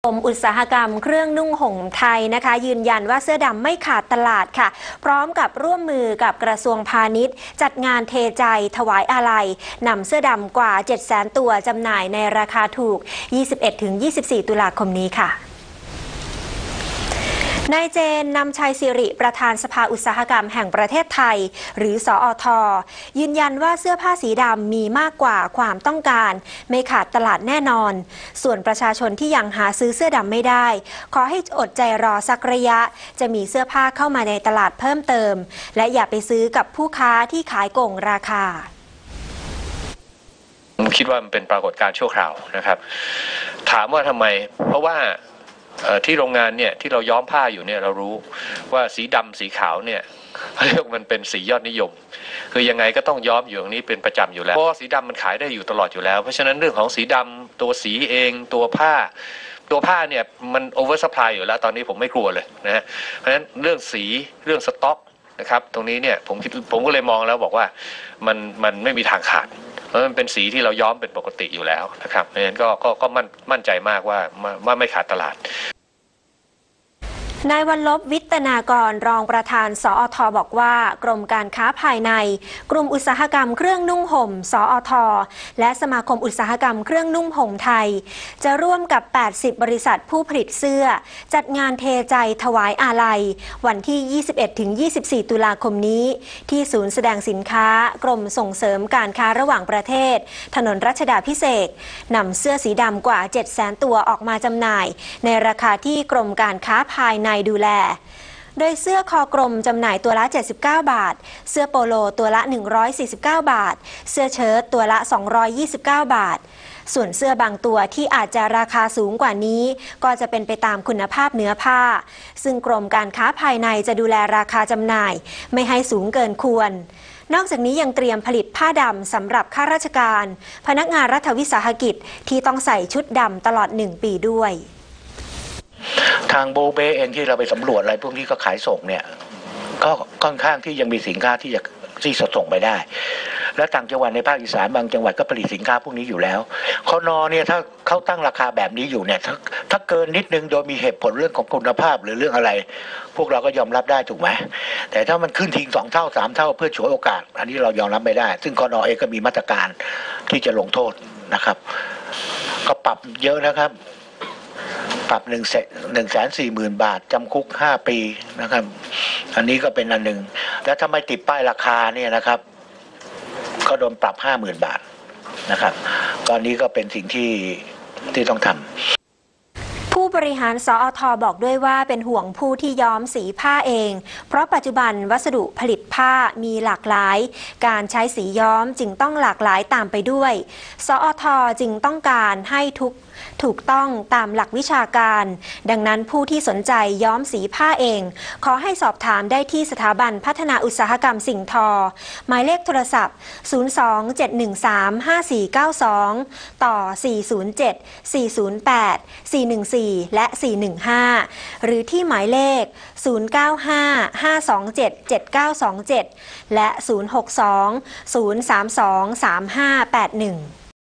กรมอุตสาหกรรมเครื่องนุ่งห่มไทยนะคะยืนยันว่าเสื้อดำไม่ขาดตลาดค่ะพร้อมกับร่วมมือกับกระทรวงพาณิชย์จัดงานเทใจถวายอาลัยนำเสื้อดำกว่า 700,000 ตัวจำหน่ายในราคาถูก 21-24 ตุลาคมนี้ค่ะนายเจนนำชัยสิริประธานสภาอุตสาหกรรมแห่งประเทศไทยหรือสอท.ยืนยันว่าเสื้อผ้าสีดำมีมากกว่าความต้องการไม่ขาดตลาดแน่นอนส่วนประชาชนที่ยังหาซื้อเสื้อดำไม่ได้ขอให้อดใจรอสักระยะจะมีเสื้อผ้าเข้ามาในตลาดเพิ่มเติมและอย่าไปซื้อกับผู้ค้าที่ขายโกงราคาผมคิดว่ามันเป็นปรากฏการณ์ชั่วคราวนะครับถามว่าทำไมเพราะว่าที่โรงงานเนี่ยที่เราย้อมผ้าอยู่เนี่ยเรารู้ว่าสีดำสีขาวเนี่ยเรียกมันเป็นสียอดนิยมคือยังไงก็ต้องย้อมอยู่อย่างนี้เป็นประจำอยู่แล้วเพราะสีดำมันขายได้อยู่ตลอดอยู่แล้วเพราะฉะนั้นเรื่องของสีดำตัวสีเองตัวผ้าเนี่ยมันโอเวอร์ซัพพลายอยู่แล้วตอนนี้ผมไม่กลัวเลยนะฮะเพราะฉะนั้นเรื่องสีเรื่องสต็อกนะครับตรงนี้เนี่ยผมก็เลยมองแล้วบอกว่ามันไม่มีทางขาดเพราะมันเป็นสีที่เราย้อมเป็นปกติอยู่แล้วนะครับเพราะฉะนั้นก็มั่นใจมากว่าไม่ขาดตลาดนายวัลลบวิตนากรรองประธานสอท.บอกว่ากรมการค้าภายในกลุ่มอุตสาหกรรมเครื่องนุ่งห่มสอท.และสมาคมอุตสาหกรรมเครื่องนุ่งห่มไทยจะร่วมกับ80บริษัทผู้ผลิตเสื้อจัดงานเทใจถวายอาลัยวันที่ 21-24 ตุลาคมนี้ที่ศูนย์แสดงสินค้ากรมส่งเสริมการค้าระหว่างประเทศถนนรัชดาภิเษกนำเสื้อสีดำกว่า 700,000 ตัวออกมาจำหน่ายในราคาที่กรมการค้าภายในดูแลโดยเสื้อคอกลมจำหน่ายตัวละ79 บาทเสื้อโปโลตัวละ149 บาทเสื้อเชิ้ตตัวละ229 บาทส่วนเสื้อบางตัวที่อาจจะราคาสูงกว่านี้ก็จะเป็นไปตามคุณภาพเนื้อผ้าซึ่งกรมการค้าภายในจะดูแลราคาจำหน่ายไม่ให้สูงเกินควรนอกจากนี้ยังเตรียมผลิตผ้าดำสำหรับข้าราชการพนักงานรัฐวิสาหกิจที่ต้องใส่ชุดดำตลอด1 ปีด้วยทางโบเบเองที่เราไปสำรวจอะไรพวกนี้ก็ขายส่งเนี่ยก็ค่อนข้างที่ยังมีสินค้าที่ส่งไปได้และต่างจังหวัดในภาคอีสานบางจังหวัดก็ผลิตสินค้าพวกนี้อยู่แล้วคน.เนี่ยถ้าเขาตั้งราคาแบบนี้อยู่เนี่ยถ้าเกินนิดนึงโดยมีเหตุผลเรื่องของคุณภาพหรือเรื่องอะไรพวกเราก็ยอมรับได้ถูกไหมแต่ถ้ามันขึ้นทิ้ง2 เท่า 3 เท่าเพื่อฉวยโอกาสอันนี้เรายอมรับไม่ได้ซึ่งคน.เองก็มีมาตรการที่จะลงโทษนะครับก็ปรับเยอะนะครับปรับ140,000 บาทจำคุก5 ปีนะครับอันนี้ก็เป็นอันหนึ่งแล้วถ้าไม่ติดป้ายราคาเนี่ยนะครับก็โดนปรับ50,000 บาทนะครับตอนนี้ก็เป็นสิ่งที่ต้องทำผู้บริหารสอท.บอกด้วยว่าเป็นห่วงผู้ที่ย้อมสีผ้าเองเพราะปัจจุบันวัสดุผลิตผ้ามีหลากหลายการใช้สีย้อมจึงต้องหลากหลายตามไปด้วยสอท.จึงต้องการให้ถูกต้องตามหลักวิชาการดังนั้นผู้ที่สนใจย้อมสีผ้าเองขอให้สอบถามได้ที่สถาบันพัฒนาอุตสาหกรรมสิ่งทอหมายเลขโทรศัพท์027135492ต่อ407 408 414และ415หรือที่หมายเลข0955277927และ062 032 3581